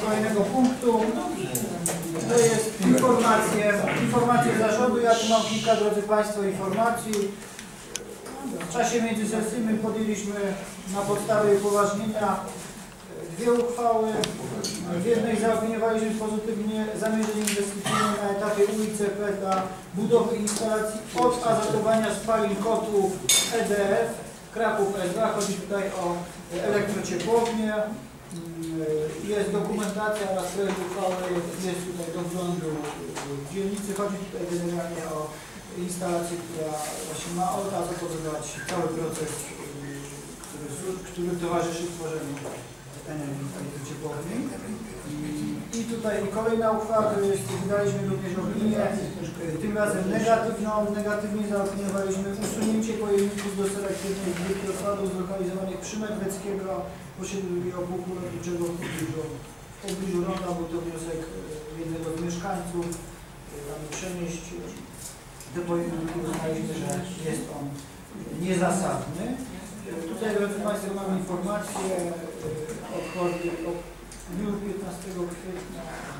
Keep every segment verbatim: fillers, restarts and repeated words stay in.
kolejnego punktu. To jest informacje, informacje zarządu. Ja tu mam kilka, drodzy Państwo, informacji. W czasie międzysesyjnym podjęliśmy na podstawie upoważnienia dwie uchwały. W jednej zaopiniowaliśmy pozytywnie zamierzenie inwestycyjne na etapie U I C P dla budowy instalacji odazotowania spalin kotłów E D F Kraków S dwa. Chodzi tutaj o elektrociepłownię. Jest dokumentacja oraz projekt uchwały jest tutaj do wglądu w dzielnicy. Chodzi tutaj generalnie o instalację, która właśnie ma odazotowywać cały proces, który, który towarzyszy tworzeniu energii elektrociepłownej. I tutaj kolejna uchwała, to jest, wydaliśmy również opinię, tym razem negatywną. Negatywnie zaopiniowaliśmy usunięcie pojemników do selektywnej zbiórki odpadów zlokalizowanych przy Medweckiego w osiedlu Białbuku Lotniczego w pobliżu, w pobliżu ronda. Był to wniosek jednego z mieszkańców, aby przenieść te pojemniki. Uznaliśmy, że jest on niezasadny. Tutaj, drodzy Państwo, mamy informację od Kordy o dniu piętnastego kwietnia.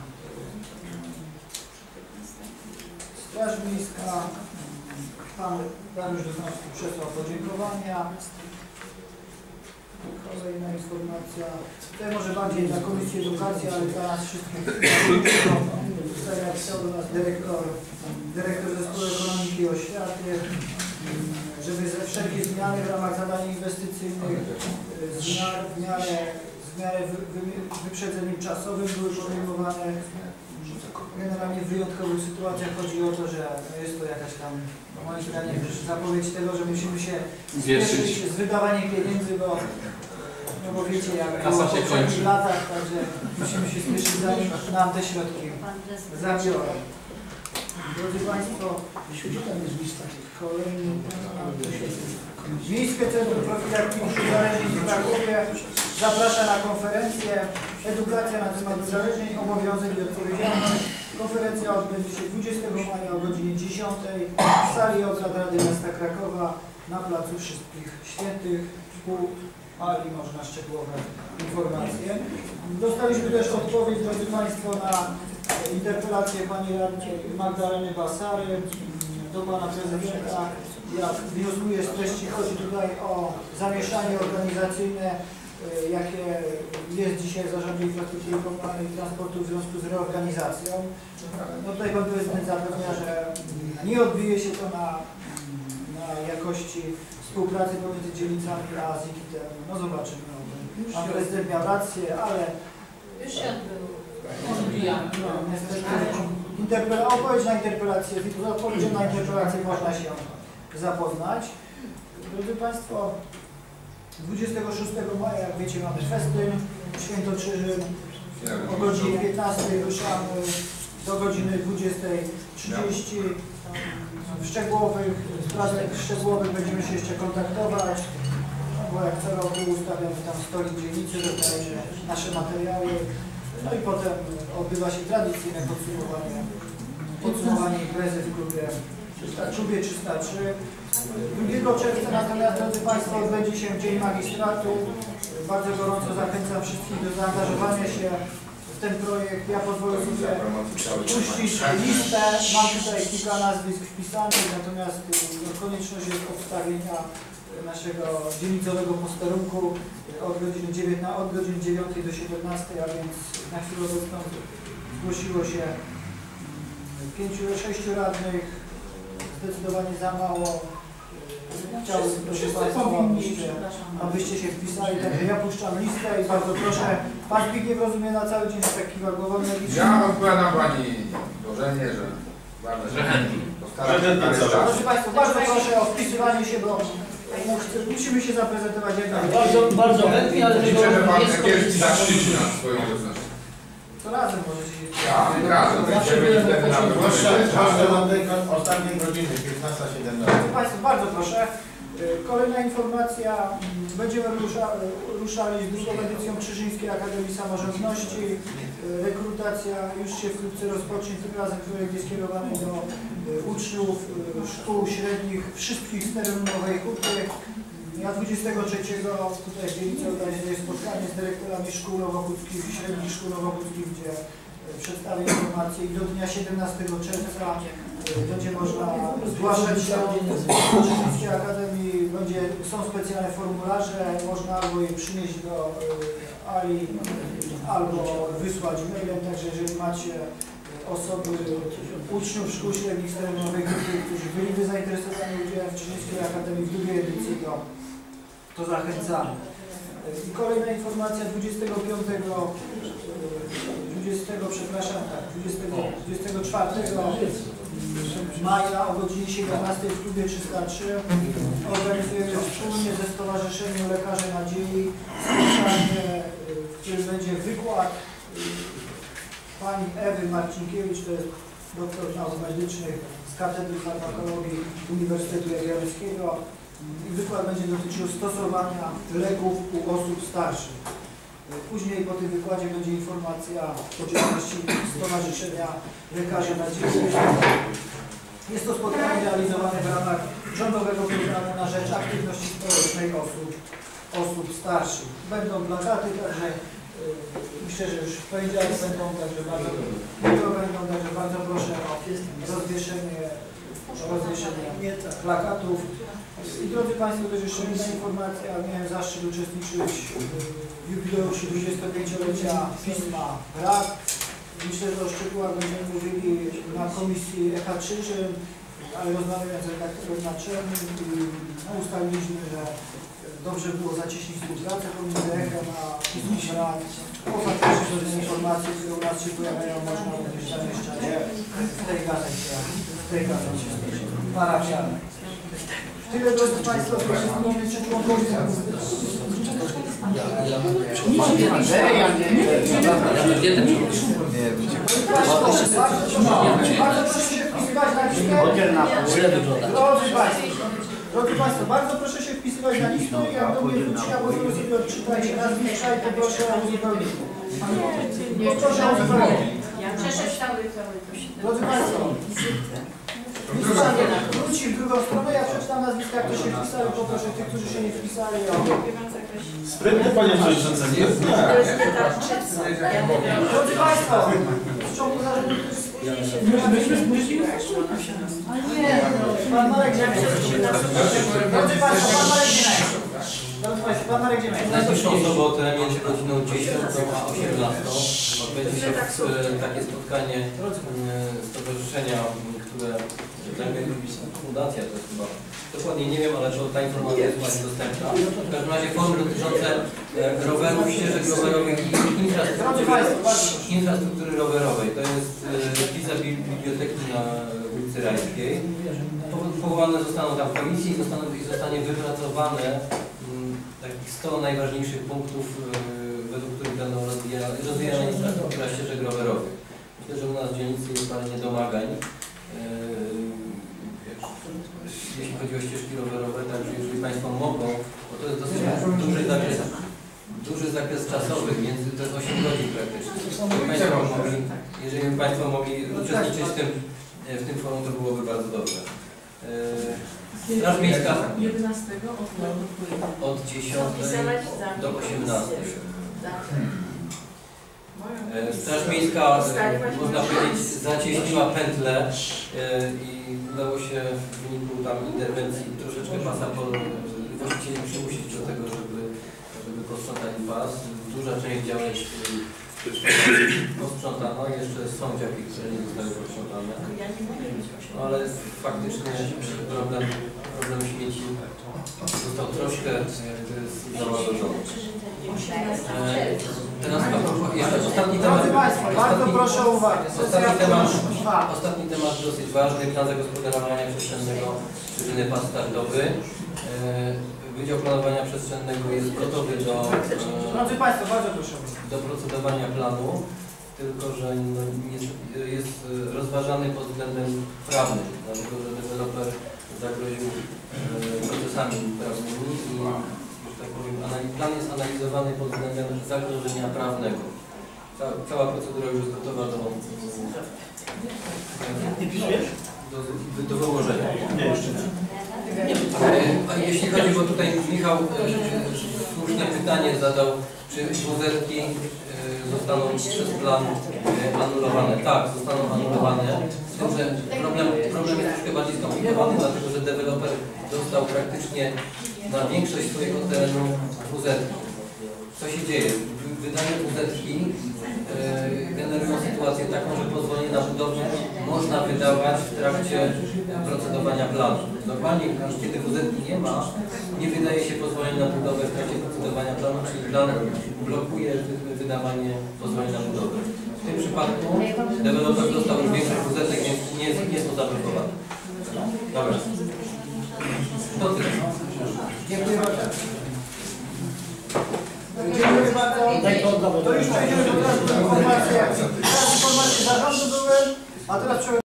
Straż Miejska, Pan Dariusz Dosnowski przesłał podziękowania. Kolejna informacja. Tutaj może bardziej dla Komisji Edukacji, ale dla nas wszystkich. Tutaj jak chciał do nas dyrektor, dyrektor Zespołu Ekonomiki i Oświaty, żeby ze wszelkie zmiany w ramach zadań inwestycyjnych w miarę, w miarę wy, wy, wyprzedzeniem czasowym były podejmowane. Generalnie w wyjątkowych sytuacjach chodzi o to, że jest to jakaś tam, moim zdaniem, zapowiedź tego, że musimy się spieszyć z wydawaniem pieniędzy, bo, no bo wiecie, jak było w poprzednich latach, także musimy się spieszyć, zanim nam te środki zabiorą. Drodzy Państwo, kolejny Miejskie Centrum Profilaktyki Uzależnień w Krakowie zaprasza na konferencję Edukacja na temat uzależnień, obowiązek i odpowiedzialność. Konferencja odbędzie się dwudziestego maja o godzinie dziesiątej w sali obrad Rady Miasta Krakowa na Placu Wszystkich Świętych. Pół ali można szczegółowe informacje. Dostaliśmy też odpowiedź, drodzy Państwo, na interpelację pani radnej Magdaleny Basary do pana prezydenta. Jak wnioskuję z treści, chodzi tutaj o zamieszanie organizacyjne, jakie jest dzisiaj w Zarządzie Infrastruktury Komunalnej i Transportu w związku z reorganizacją. No tutaj pan prezydent zapewnia, że nie odbije się to na, na jakości współpracy pomiędzy dzielnicami a zikitem. No zobaczymy. No, pan prezydent miał rację, ale już się odbyło. No, niestety interpela odpowiedź na interpelację, z odpowiedzią na interpelację można się zapoznać. Drodzy Państwo, dwudziestego szóstego maja, jak wiecie, mamy festyn Świętokrzyży. O godzinie piętnastej ruszamy do godziny dwudziestej trzydzieści. W szczegółowych sprawach szczegółowych będziemy się jeszcze kontaktować, no bo jak co roku ustawiamy tam stolik dzielnicy, dostajemy nasze materiały. No i potem odbywa się tradycyjne podsumowanie, podsumowanie imprezy w klubie, klubie trzysta trzy. drugiego czerwca natomiast, drodzy Państwo, odbędzie się Dzień Magistratu. Bardzo gorąco zachęcam wszystkich do zaangażowania się w ten projekt. Ja pozwolę sobie puścić listę. Mam tutaj kilka nazwisk wpisanych, natomiast konieczność jest odstawienia naszego dzielnicowego posterunku od godziny dziewiętnastej, od godziny dziewiątej do siedemnastej, a więc na chwilę obecną zgłosiło się pięciu, sześciu radnych, zdecydowanie za mało. Chciałbym, proszę Państwa, abyście, abyście się wpisali, także ja puszczam listę i bardzo proszę. Pan Zbigniew rozumie na cały dzień taki głową. Ja odpowiadam Pani Bożenie, że bardzo chętnie. Proszę Państwa, bardzo proszę o wpisywanie się, bo musimy się zaprezentować jak Bardzo, bardzo chętnie, ale liczę, że Pan Kierski zaszczyci nas swoją obecnością. To razem możecie się Tak, razem. Będziemy wtedy na pewno ostatniej godziny, piętnasta siedemnaście. Państwo, bardzo proszę. Kolejna informacja. Będziemy rusza, ruszali z drugą edycją Krzyżyńskiej Akademii Samorządności. Rekrutacja już się wkrótce rozpocznie. Tym razem projekt jest skierowany do uczniów szkół średnich wszystkich z terenu Nowej Huty. Dnia dwudziestego trzeciego tutaj w Wielicy organizuje spotkanie z dyrektorami szkół nowochódzkich, średnich szkół nowochódzkich, gdzie przedstawię informacje i do dnia siedemnastego czerwca będzie można zgłaszać się do Uczniowskiej Akademii. Będzie, są specjalne formularze, można albo je przynieść do Ali, albo wysłać mailem, także jeżeli macie osoby, uczniów szkół średnich z terenowej grupy, którzy byliby zainteresowani udziałem w Uczniowskiej Akademii w drugiej edycji, to, to zachęcamy. I kolejna informacja dwudziestego piątego, dwudziestego, przepraszam, tak, dwudziestego, dwudziestego czwartego maja o godzinie siedemnastej w klubie trzysta trzy organizujemy wspólnie ze Stowarzyszeniem Lekarzy Nadziei spotkanie, w którym będzie wykład pani Ewy Marcinkiewicz, to jest doktor nauk medycznych z Katedry Farmakologii Uniwersytetu Jagiellońskiego. I wykład będzie dotyczył stosowania leków u osób starszych. Później po tym wykładzie będzie informacja o działalności Stowarzyszenia Lekarzy Nadziei. Jest to spotkanie realizowane w ramach rządowego programu na rzecz aktywności społecznej osób, osób starszych. Będą plakaty, także yy, myślę, że już w poniedziałek będą, także bardzo, jutro będą, także bardzo proszę o rozwieszenie, o rozwieszenie plakatów. I drodzy Państwo, też jeszcze inna informacja, miałem zaszczyt uczestniczyć w jubileuszu dwudziestopięciolecia pisma Rad. Myślę, że o szczegółach będziemy mówili na komisji E H trzy, ale rozmawiając z redaktorem naczelnym i ustaliliśmy, że dobrze było zacieśnić współpracę pomiędzy E H a pismem Rad. Poza tym, że informacje, które u nas się pojawiają, można również zamieszczać w tej gazecie, w tej gazecie parafialnej. Tyle, drodzy Państwo, proszę wspomnieć, czy członkowie bardzo proszę się wpisywać na listę. Drodzy Państwo, drodzy Państwo, bardzo proszę się wpisywać na listę. Jak do mnie wróci, ja pozwolę sobie odczytać nazwiska i poproszę o uzupełnienie. Poproszę o uzupełnienie. Drodzy Państwo, wróci w drugą stronę, ja przeczytam nazwiska, kto się wpisał i poproszę tych, którzy się nie wpisali. Sprytny panie przewodniczący. Drodzy Państwo, w ciągu zarządu nie, pan Marek Ziemiec. Drodzy Państwo, pan Marek Ziemiec. Drodzy Państwo, pan Marek Ziemiec. Na przyszłą sobotę między godziną dziesiątą a osiemnastą odbędzie się takie spotkanie stowarzyszenia, które zajmuje fundacja, to jest chyba. Dokładnie nie wiem, ale to ta informacja jest właśnie dostępna. W każdym razie formy dotyczące rowerów, ścieżek rowerowych i infrastruktury, infrastruktury rowerowej. To jest wiza biblioteki na ulicy Rajskiej. Powołane zostaną tam komisje i zostaną, zostanie wypracowane takich sto najważniejszych punktów, według których będą rozwijane infrastruktura ścieżek rowerowych. Myślę, że u nas w dzielnicy jest parę niedomagań, jeśli chodzi o ścieżki rowerowe, także jeżeli Państwo mogą, bo to jest dosyć duży zakres, duży zakres czasowy, między, to jest osiem godzin praktycznie. Jeżeli Państwo mogli, jeżeli by Państwo mogli uczestniczyć w tym, w tym forum, to byłoby bardzo dobrze. Straż Miejska od dziesiątej do osiemnastej. Straż Miejska, można powiedzieć, zacieśniła pętlę i udało się w wyniku tam interwencji troszeczkę pasa właścicieli przymusić do tego, żeby, żeby posprzątali pas. Duża część działek posprzątano, jeszcze są działki, które nie zostały posprzątane. No, ale faktycznie problem, problem śmieci został troszkę załagodzony. Teraz jeszcze ostatni temat. Bardzo proszę o uwagę. Ostatni temat, ostatni temat dosyć ważny, plan zagospodarowania przestrzennego Żyny pas startowy. Wydział Planowania Przestrzennego jest gotowy do, Drodzy Państwo, bardzo proszę. do procedowania planu, tylko że no, jest, jest rozważany pod względem prawnym, dlatego że deweloper zagroził procesami prawnymi i tak powiem, plan jest analizowany pod względem zagrożenia prawnego. Ca cała procedura już jest gotowa do, do, do wyłożenia. A jeśli chodzi, bo tutaj Michał e, słuszne pytanie zadał, czy wuzetki e, zostaną przez plan e, anulowane. Tak, zostaną anulowane. Z tym, że problem, problem jest troszkę bardziej skomplikowany, dlatego że deweloper dostał praktycznie na większość swojego terenu wuzetki. Co się dzieje? Wydane wuzetki e, generują sytuację taką, że pozwolenie na budowę można wydawać w trakcie procedowania planu. Normalnie, kiedy wuzetki nie ma, nie wydaje się pozwolenia na budowę w trakcie procedowania planu, czyli plan blokuje wydawanie pozwolenia na budowę. W tym przypadku deweloper dostał już większość wuzetek, więc nie jest, nie jest to zablokowane. Dobra. To tyle. Dziękuję bardzo. Dziękuję bardzo. To już przejdziemy do teraz informacji. Teraz informacje zarządu były, a teraz